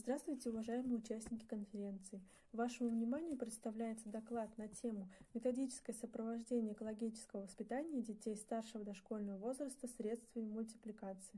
Здравствуйте, уважаемые участники конференции! Вашему вниманию представляется доклад на тему «Методическое сопровождение экологического воспитания детей старшего дошкольного возраста средствами мультипликации».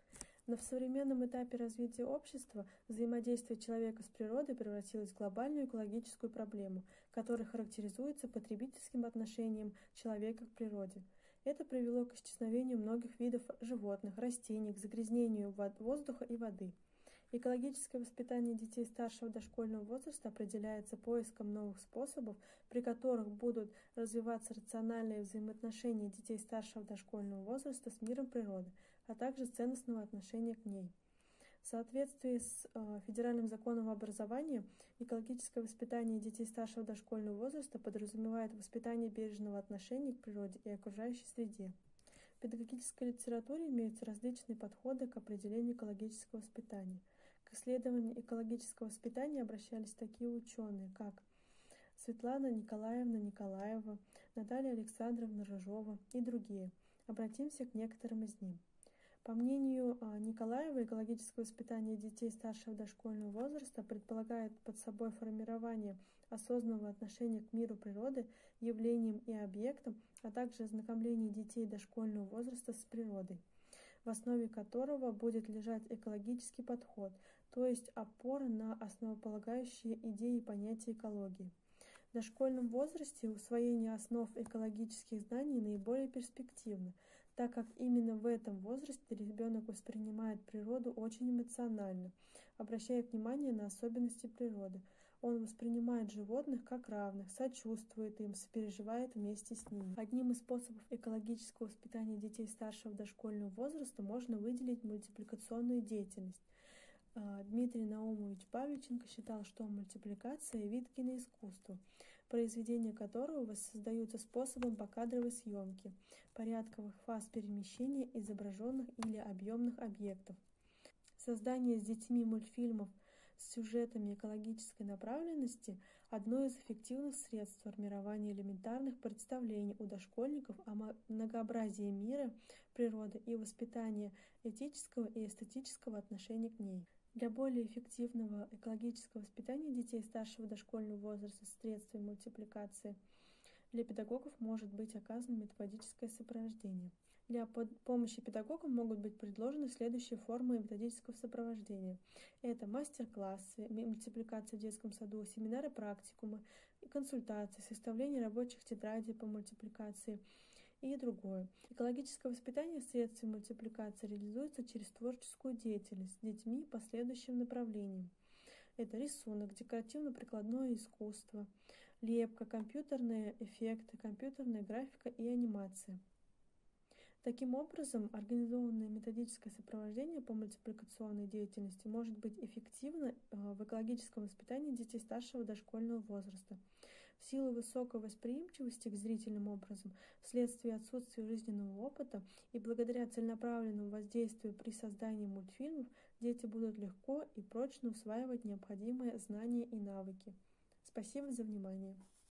В современном этапе развития общества взаимодействие человека с природой превратилось в глобальную экологическую проблему, которая характеризуется потребительским отношением человека к природе. Это привело к исчезновению многих видов животных, растений, к загрязнению воздуха и воды. Экологическое воспитание детей старшего дошкольного возраста определяется поиском новых способов, при которых будут развиваться рациональные взаимоотношения детей старшего дошкольного возраста с миром природы, а также ценностного отношения к ней. В соответствии с Федеральным законом об образовании, экологическое воспитание детей старшего дошкольного возраста подразумевает воспитание бережного отношения к природе и окружающей среде. В педагогической литературе имеются различные подходы к определению экологического воспитания. К исследованию экологического воспитания обращались такие ученые, как Светлана Николаевна Николаева, Наталья Александровна Рыжова и другие. Обратимся к некоторым из них. По мнению Николаева, экологическое воспитание детей старшего дошкольного возраста предполагает под собой формирование осознанного отношения к миру природы, явлениям и объектам, а также ознакомление детей дошкольного возраста с природой, в основе которого будет лежать экологический подход, то есть опора на основополагающие идеи и понятия экологии. В дошкольном возрасте усвоение основ экологических знаний наиболее перспективно, так как именно в этом возрасте ребенок воспринимает природу очень эмоционально, обращая внимание на особенности природы. Он воспринимает животных как равных, сочувствует им, сопереживает вместе с ними. Одним из способов экологического воспитания детей старшего дошкольного возраста можно выделить мультипликационную деятельность. Дмитрий Наумович Павличенко считал, что мультипликация – вид киноискусства, произведения которого воссоздаются способом покадровой съемки, порядковых фаз перемещения изображенных или объемных объектов. Создание с детьми мультфильмов с сюжетами экологической направленности – одно из эффективных средств формирования элементарных представлений у дошкольников о многообразии мира, природы и воспитания этического и эстетического отношения к ней. Для более эффективного экологического воспитания детей старшего дошкольного возраста средствами мультипликации для педагогов может быть оказано методическое сопровождение. Для помощи педагогам могут быть предложены следующие формы методического сопровождения. Это мастер-классы, мультипликация в детском саду, семинары, практикумы, консультации, составление рабочих тетрадей по мультипликации и другое. Экологическое воспитание в средстве мультипликации реализуется через творческую деятельность с детьми по следующим направлениям. Это рисунок, декоративно-прикладное искусство, лепка, компьютерные эффекты, компьютерная графика и анимация. Таким образом, организованное методическое сопровождение по мультипликационной деятельности может быть эффективно в экологическом воспитании детей старшего дошкольного возраста. В силу высокой восприимчивости к зрительным образам, вследствие отсутствия жизненного опыта и благодаря целенаправленному воздействию при создании мультфильмов, дети будут легко и прочно усваивать необходимые знания и навыки. Спасибо за внимание.